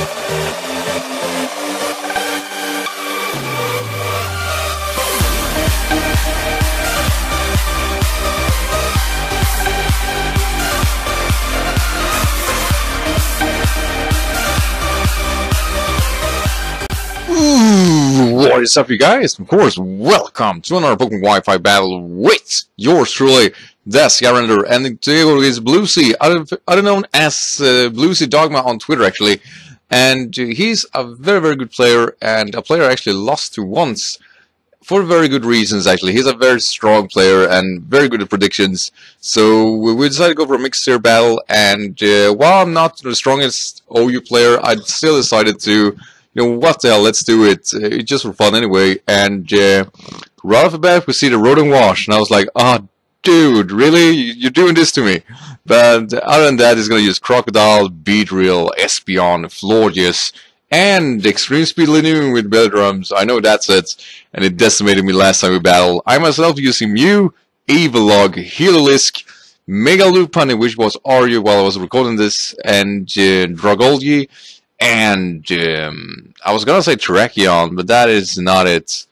What is up, you guys? Of course, welcome to another Pokemon Wi-Fi battle with yours truly, the Skyrander, and today is Bluesy, other known as Bluesy Dogma on Twitter, actually. And he's a very good player, and a player I actually lost to once, for very good reasons, actually. He's a very strong player and very good at predictions. So we decided to go for a mixed tier battle, and while I'm not the strongest OU player, I still decided to, what the hell, let's do it. It's just for fun anyway. And right off the bat, we see the Rotom Wash, and I was like, oh, dude, really? You're doing this to me? But other than that, he's going to use Crocodile, Beedrill, Espeon, Florges, and Extreme Speed Linoon with Belly Drums. I know that's it, and it decimated me last time we battled. I myself using Mew, Evilog, Heliolisk, Mega Lopunny, which was Aryu while I was recording this, and Dragolgi, and I was gonna say Terrakion, but that is not it.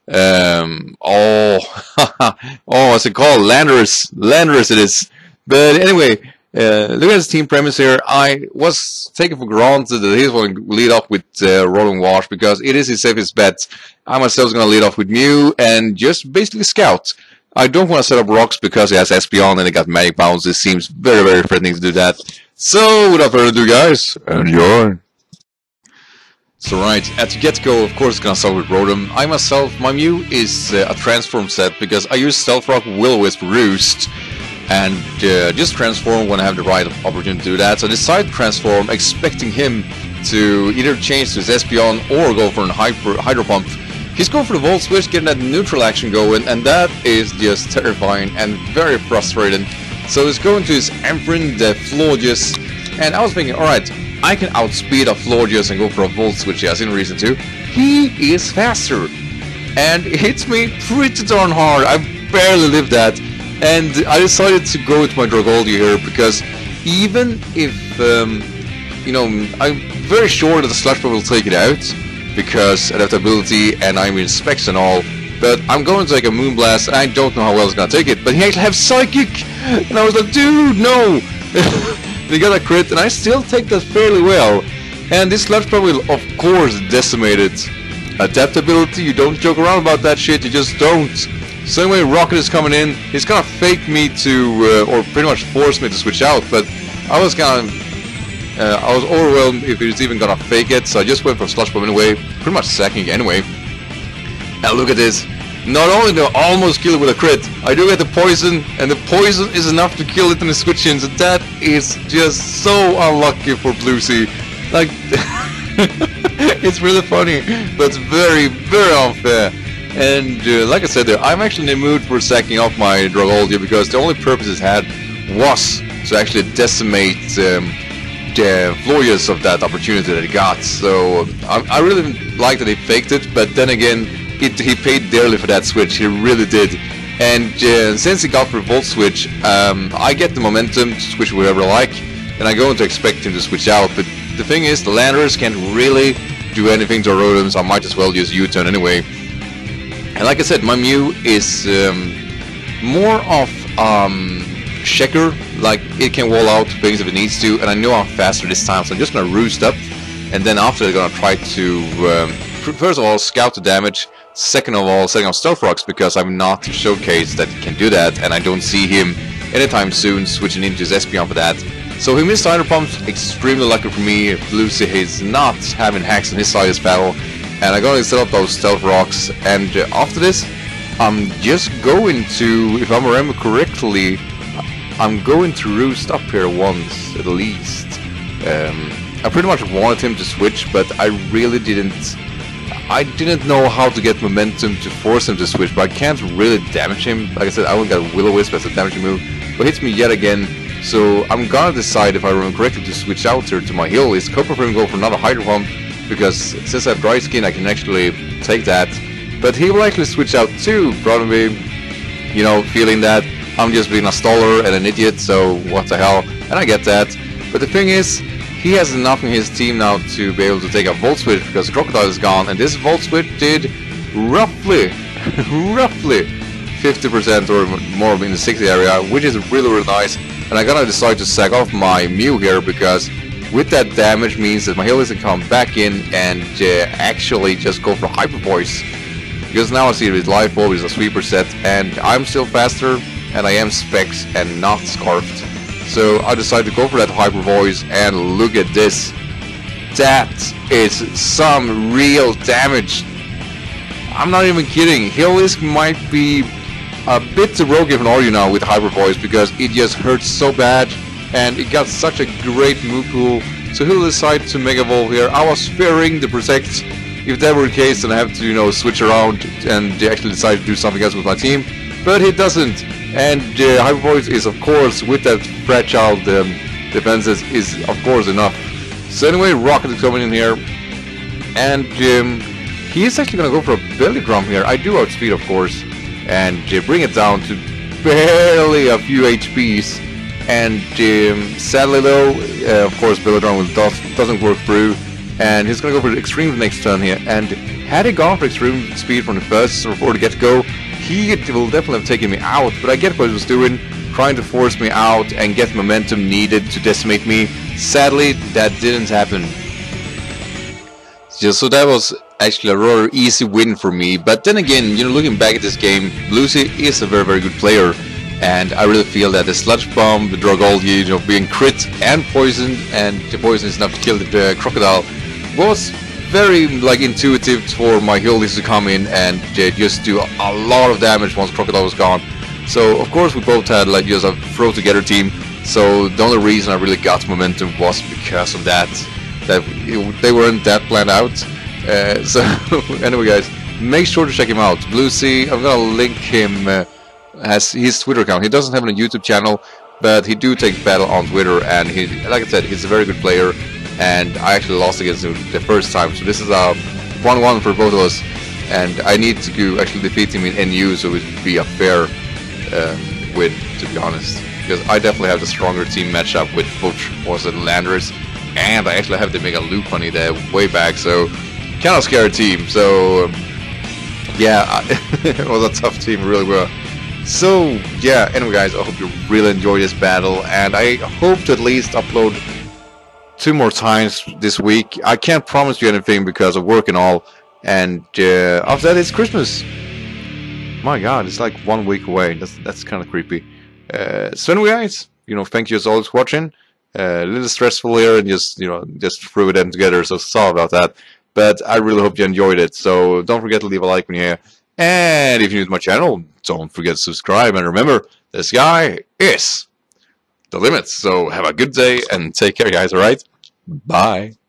What's it called? Landorus it is. But anyway, look at his team premise here. I was taking for granted that he's going to lead off with Rotom Wash because it is his safest bet. I myself is going to lead off with Mew and just basically scout. I don't want to set up rocks because he has Espeon and he got Magic Bounce. It seems very threatening to do that. So without further ado, guys, enjoy. So right, at the get-go, of course, gonna start with Rotom. I myself, my Mew is a transform set because I use Stealth Rock, Will-O-Wisp, Roost, and just transform when I have the right opportunity to do that. So I decide to transform, expecting him to either change to his Espeon or go for an Hydro Pump. He's going for the Volt Switch, getting that neutral action going, and that is just terrifying and very frustrating. So he's going to his Ampharin, the Florges, and I was thinking, alright, I can outspeed a Florges and go for a Volt Switch. He has any reason to. He is faster, and it hits me pretty darn hard. I barely lived that, and I decided to go with my Dragolgi here because even if I'm very sure that the Sludge Bomb will take it out because adaptability and I'm in specs and all. But I'm going to take a Moonblast, and I don't know how well it's gonna take it. But he actually has Psychic, and I was like, dude, no. He got a crit, and I still take that fairly well. And this Sludge Bomb will, of course, decimate it. Adaptability, you don't joke around about that shit, you just don't. So anyway, Rocket is coming in. He's gonna fake me to, or pretty much force me to switch out, but I was overwhelmed if he was even gonna fake it, so I just went for Sludge Bomb anyway, pretty much sacking anyway. Now look at this. Not only do I almost kill it with a crit, I do get the poison, and the poison is enough to kill it in the switch-ins, and that is just so unlucky for Bluesy. Like, it's really funny, but it's very unfair. And like I said there, I'm actually in the mood for sacking off my Dragolgi because the only purpose it had was to actually decimate the Florges of that opportunity that he got. So I really like that he faked it, but then again, he paid dearly for that switch, he really did. And since he got for Volt Switch, I get the momentum to switch whatever I like, and I go into expect him to switch out. But the thing is, the Landers can't really do anything to our Rotoms, I might as well use U-turn anyway. And like I said, my Mew is more of checker, like it can wall out things if it needs to, and I know I'm faster this time, so I'm just gonna roost up, and then after I'm gonna try to, first of all, scout the damage. Second of all, setting up Stealth Rocks because I'm not showcased that he can do that, and I don't see him anytime soon switching into his Espeon for that. So he missed Hydro Pumps, extremely lucky for me. Bluesy is not having hacks on his side of this battle, and I'm going to set up those Stealth Rocks, and after this, I'm just going to, if I remember correctly, I'm going to roost up here once, at least. I pretty much wanted him to switch, but I really didn't. I didn't know how to get momentum to force him to switch, but I can't really damage him. Like I said, I only got Will-O-Wisp as a damaging move, but hits me yet again. So I'm gonna decide, if I remember correctly, to switch out here to my heal. It's Copper for him to go for another Hydro Pump, because since I have Dry Skin, I can actually take that. But he will actually switch out too, probably, feeling that I'm just being a staller and an idiot, so what the hell. And I get that. But the thing is, he has enough in his team now to be able to take a Volt Switch because Crocodile is gone, and this Volt Switch did roughly 50% or more in the 60 area, which is really nice. And I gotta decide to sack off my Mew here because with that damage means that my healers can come back in and actually just go for Hyper Voice. Because now I see with Life Orb is a sweeper set, and I'm still faster, and I am Specs and not Scarfed. So I decided to go for that Hyper Voice, and look at this. That is some real damage. I'm not even kidding. Helisk might be a bit too rogue even are you now with Hyper Voice because it just hurts so bad, and it got such a great move pool. So he'll decide to Mega Evolve here. I was fearing the Protect. If that were the case, then I have to, you know, switch around and actually decide to do something else with my team. But he doesn't. And Hyper Voice is, of course, with that fragile defenses, is of course enough. So anyway, Rocket is coming in here, and he is actually going to go for a Belly Drum here. I do outspeed, of course, and bring it down to barely a few HPs. And sadly though, of course, Belly Drum doesn't work through. And he's going to go for the Extreme the next turn here. And had he gone for Extreme Speed from the first or for the get-go, he will definitely have taken me out. But I get what he was doing, trying to force me out and get momentum needed to decimate me. Sadly, that didn't happen. So that was actually a rather easy win for me. But then again, you know, looking back at this game, Lucy is a very good player. And I really feel that the Sludge Bomb, the Dragolgi, you know, being crit and poisoned, and the poison is enough to kill the Crocodile, was very intuitive for my healers to come in and just do a lot of damage once Crocodile was gone. So of course we both had just a throw together team. So the only reason I really got momentum was because of that. That they weren't that planned out. So anyway, guys, make sure to check him out. Bluesy, I'm gonna link him as his Twitter account. He doesn't have a YouTube channel, but he do take battle on Twitter, and he, like I said, he's a very good player. And I actually lost against him the first time, so this is a 1-1 for both of us. And I need to actually defeat him in NU, so it would be a fair win, to be honest. Because I definitely have the stronger team matchup with both Force and Landers, and I actually have the Mega Lopunny there way back, so kind of scary team. So yeah, it was a tough team, really well. So yeah, anyway guys, I hope you really enjoyed this battle, and I hope to at least upload 2 more times this week. I can't promise you anything because of work and all, and after that it's Christmas. My god, it's like 1 week away. That's kind of creepy. So anyway guys, you know, thank you as always for watching. A little stressful here and just threw it in together, so sorry about that. But I really hope you enjoyed it, so don't forget to leave a like when you're here. And if you're new to my channel, don't forget to subscribe, and remember, the sky is the limit. So have a good day and take care, guys, alright? Bye.